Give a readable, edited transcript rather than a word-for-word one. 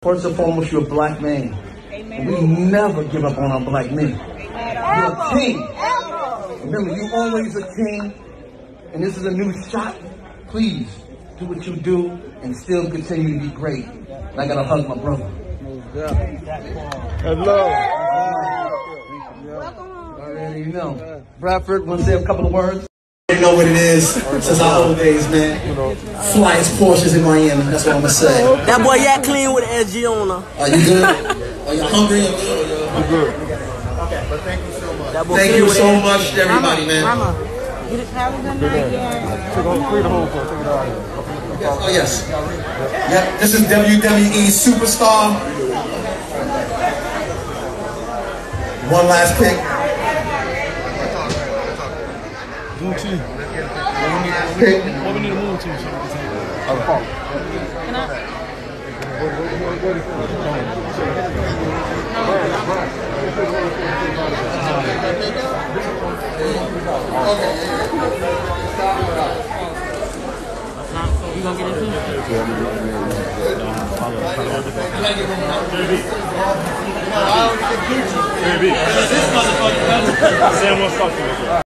First and foremost, you're a black man. Amen. We never give up on our black men. You're a king. Remember, you're always a king. And this is a new shot. Please do what you do and still continue to be great. And I gotta hug my brother. Hello. Already know. Bradford, want to say a couple of words? You know what it is since our old days, man. Flights, Porsches in Miami. That's what I'm gonna say. That boy yak clean with an SG on her. Are you good? Are you hungry? I'm good. Okay, but thank you so much. Thank you so much, everybody, man. Have a good night, Oh yes. Yep. This is WWE Superstar. One last pick. Blue cheese. What we need a blue cheese? Can I? You gonna get it too? Baby. Sam wants to talk to you.